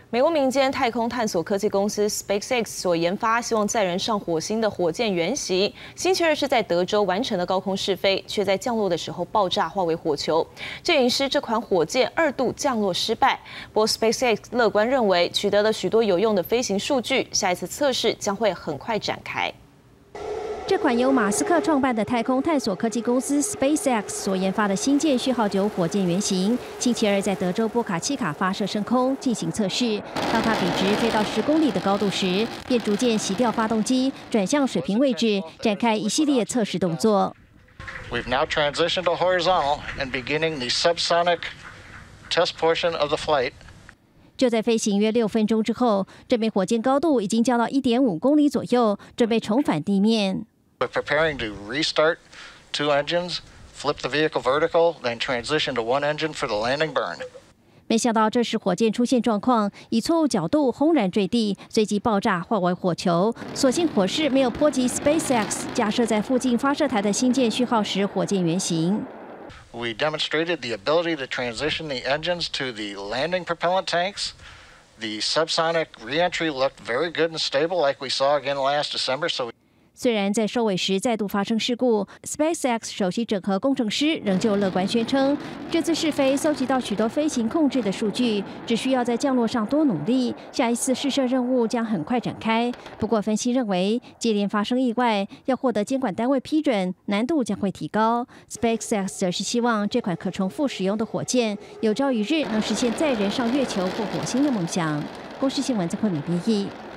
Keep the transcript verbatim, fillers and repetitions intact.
美国民间太空探索科技公司 SpaceX 所研发希望载人上火星的火箭原型，星期二是在德州完成了高空试飞，却在降落的时候爆炸，化为火球。摄影师这款火箭二度降落失败，不过 SpaceX 乐观认为取得了许多有用的飞行数据，下一次测试将会很快展开。 这款由马斯克创办的太空探索科技公司 SpaceX 所研发的星舰序号九火箭原型，星期二在德州波卡奇卡发射升空进行测试。当它笔直飞到十公里的高度时，便逐渐熄掉发动机，转向水平位置，展开一系列测试动作。 We've now transitioned to horizontal and beginning the subsonic test portion of the flight. 就在飞行约六分钟之后，这枚火箭高度已经降到一点五公里左右，准备重返地面。 We're preparing to restart two engines, flip the vehicle vertical, then transition to one engine for the landing burn. 没想到这时火箭出现状况，以错误角度轰然坠地，随即爆炸化为火球。所幸火势没有波及 SpaceX 架设在附近发射台的星舰序号十火箭原型。 We demonstrated the ability to transition the engines to the landing propellant tanks. The subsonic reentry looked very good and stable, like we saw again last December. So. 虽然在收尾时再度发生事故 ，SpaceX 首席整合工程师仍旧乐观宣称，这次试飞搜集到许多飞行控制的数据，只需要在降落上多努力，下一次试射任务将很快展开。不过，分析认为，接连发生意外，要获得监管单位批准，难度将会提高。SpaceX 则是希望这款可重复使用的火箭，有朝一日能实现载人上月球或火星的梦想。公视新闻曾慧敏编译。